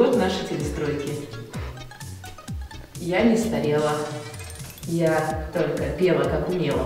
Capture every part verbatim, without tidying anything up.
год нашей перестройки. Я не старела, я только пела, как умела.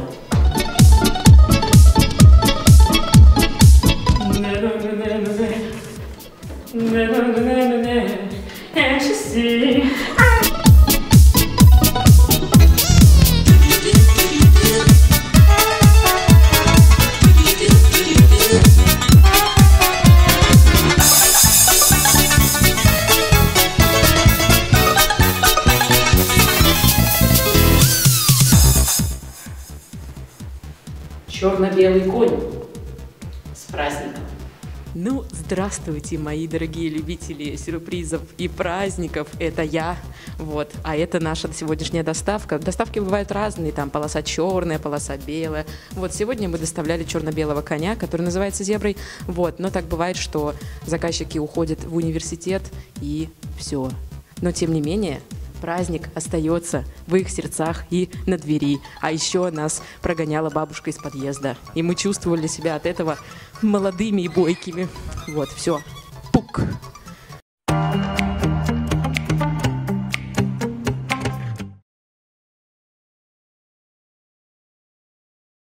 Черно-белый конь. С праздником. Ну, здравствуйте, мои дорогие любители сюрпризов и праздников. Это я, вот, а это наша сегодняшняя доставка. Доставки бывают разные, там полоса черная, полоса белая. Вот, сегодня мы доставляли черно-белого коня, который называется зеброй. Вот, но так бывает, что заказчики уходят в университет и все. Но, тем не менее, праздник остается в их сердцах и на двери. А еще нас прогоняла бабушка из подъезда. И мы чувствовали себя от этого молодыми и бойкими. Вот, все.